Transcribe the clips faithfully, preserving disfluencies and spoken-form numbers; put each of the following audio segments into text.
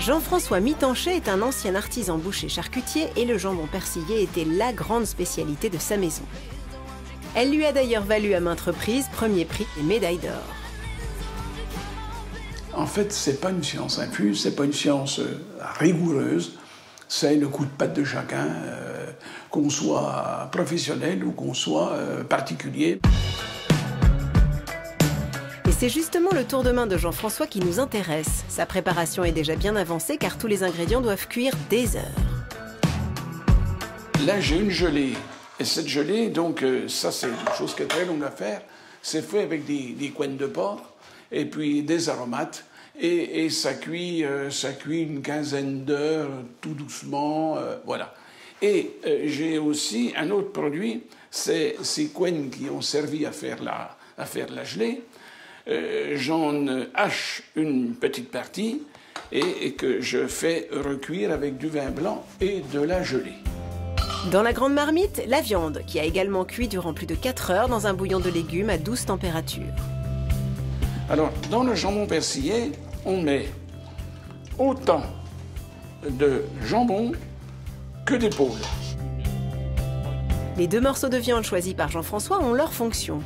Jean-François Mitanchet est un ancien artisan boucher charcutier et le jambon persillé était la grande spécialité de sa maison. Elle lui a d'ailleurs valu à maintes reprises premier prix et médaille d'or. En fait, c'est pas une science infuse, c'est pas une science rigoureuse, c'est le coup de patte de chacun, euh, qu'on soit professionnel ou qu'on soit euh, particulier. Et c'est justement le tour de main de Jean-François qui nous intéresse. Sa préparation est déjà bien avancée car tous les ingrédients doivent cuire des heures. Là, j'ai une gelée. Et cette gelée, donc, euh, ça, c'est une chose qui est très longue à faire. C'est fait avec des, des couennes de porc et puis des aromates. Et, et ça cuit, euh, ça cuit une quinzaine d'heures, tout doucement, euh, voilà. Et euh, j'ai aussi un autre produit, c'est ces couennes qui ont servi à faire la, à faire la gelée. Euh, j'en hache une petite partie et, et que je fais recuire avec du vin blanc et de la gelée. Dans la grande marmite, la viande, qui a également cuit durant plus de quatre heures dans un bouillon de légumes à douze températures. Alors, dans le jambon persillé, on met autant de jambon que d'épaule. Les deux morceaux de viande choisis par Jean-François ont leur fonction.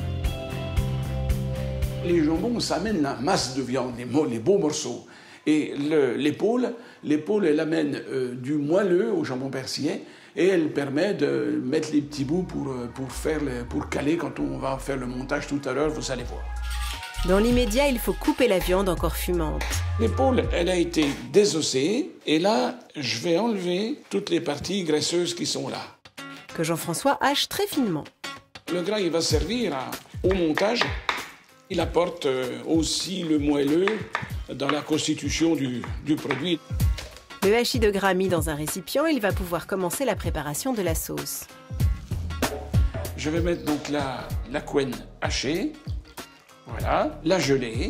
Les jambons, ça amène la masse de viande, les, les beaux morceaux. Et l'épaule, l'épaule, elle amène euh, du moelleux au jambon persillé et elle permet de mettre les petits bouts pour, pour, faire le, pour caler quand on va faire le montage tout à l'heure, vous allez voir. Dans l'immédiat, il faut couper la viande encore fumante. L'épaule, elle a été désossée et là, je vais enlever toutes les parties graisseuses qui sont là. Que Jean-François hache très finement. Le gras, il va servir à, au montage. Il apporte aussi le moelleux dans la constitution du, du produit. Le hachis de gras mis dans un récipient, il va pouvoir commencer la préparation de la sauce. Je vais mettre donc la, la couenne hachée, voilà, la gelée.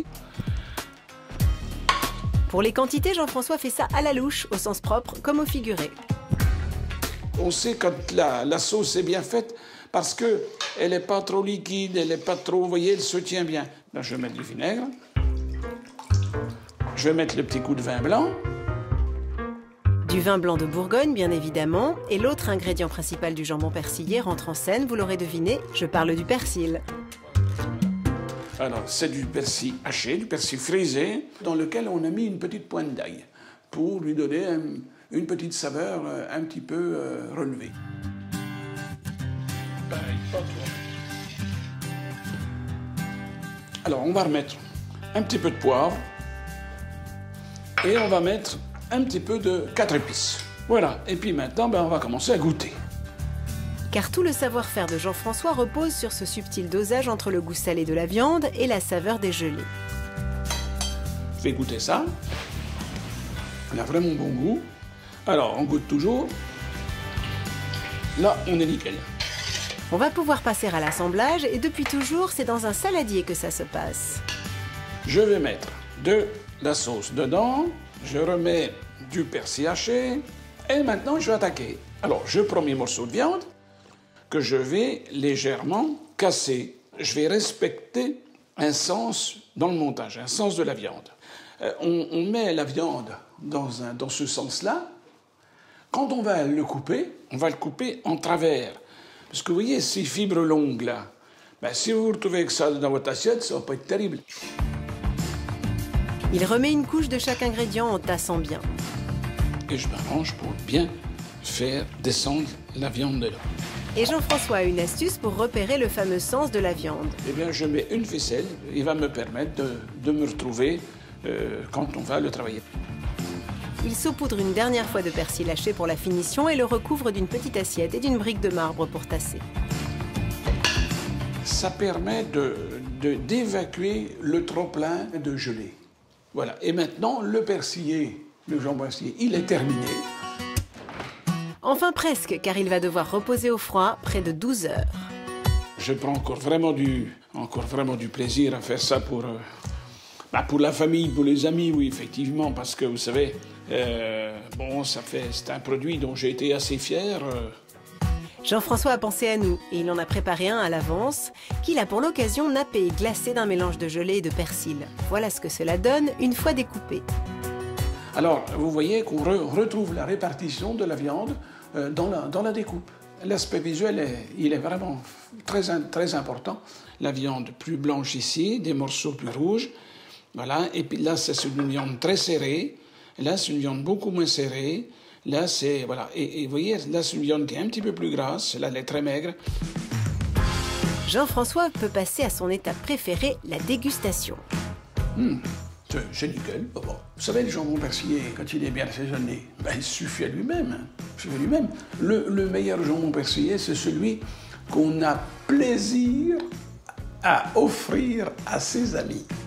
Pour les quantités, Jean-François fait ça à la louche, au sens propre comme au figuré. On sait quand la, la sauce est bien faite parce qu'elle n'est pas trop liquide, elle n'est pas trop, vous voyez, elle se tient bien. Là, je vais mettre du vinaigre. Je vais mettre le petit coup de vin blanc. Du vin blanc de Bourgogne, bien évidemment. Et l'autre ingrédient principal du jambon persillé rentre en scène, vous l'aurez deviné, je parle du persil. Alors, c'est du persil haché, du persil frisé, dans lequel on a mis une petite pointe d'ail pour lui donner un, une petite saveur un petit peu euh, relevée. Pareil, pas trop. Alors, on va remettre un petit peu de poivre et on va mettre un petit peu de quatre épices. Voilà, et puis maintenant, ben, on va commencer à goûter. Car tout le savoir-faire de Jean-François repose sur ce subtil dosage entre le goût salé de la viande et la saveur des gelées. Je vais goûter ça. On a vraiment bon goût. Alors, on goûte toujours. Là, on est nickel. On va pouvoir passer à l'assemblage et depuis toujours, c'est dans un saladier que ça se passe. Je vais mettre de la sauce dedans. Je remets du persil haché. Et maintenant, je vais attaquer. Alors, je prends mes morceaux de viande que je vais légèrement casser. Je vais respecter un sens dans le montage, un sens de la viande. Euh, on, on met la viande dans, un, dans ce sens-là. Quand on va le couper, on va le couper en travers. Parce que vous voyez ces fibres longues là, ben, si vous vous retrouvez avec ça dans votre assiette, ça va pas être terrible. Il remet une couche de chaque ingrédient en tassant bien. Et je m'arrange pour bien faire descendre la viande dedans. Et Jean-François a une astuce pour repérer le fameux sens de la viande. Eh bien, je mets une ficelle, il va me permettre de, de me retrouver euh, quand on va le travailler. Il saupoudre une dernière fois de persil haché pour la finition et le recouvre d'une petite assiette et d'une brique de marbre pour tasser. Ça permet de, de, d'évacuer le trop-plein de gelée. Voilà. Et maintenant, le persillé, le jambon persillé, il est terminé. Enfin presque, car il va devoir reposer au froid près de douze heures. Je prends encore vraiment du, encore vraiment du plaisir à faire ça pour, euh, bah pour la famille, pour les amis, oui, effectivement, parce que vous savez, euh, bon, ça fait, c'est un produit dont j'ai été assez fier. Euh. Jean-François a pensé à nous et il en a préparé un à l'avance, qu'il a pour l'occasion nappé et glacé d'un mélange de gelée et de persil. Voilà ce que cela donne une fois découpé. Alors, vous voyez qu'on re retrouve la répartition de la viande euh, dans, la, dans la découpe. L'aspect visuel, est, il est vraiment très, très important. La viande plus blanche ici, des morceaux plus rouges. Voilà. Et puis là, c'est une viande très serrée. Là, c'est une viande beaucoup moins serrée. Là, c'est... Voilà. Et, et vous voyez, là, c'est une viande qui est un petit peu plus grasse. Là, elle est très maigre. Jean-François peut passer à son étape préférée, la dégustation. Mmh. C'est nickel. Bon, bon. Vous savez, le jambon persillé, quand il est bien assaisonné, ben, il suffit à lui-même. Hein. Il suffit à lui-même. Le, le meilleur jambon persillé, c'est celui qu'on a plaisir à offrir à ses amis.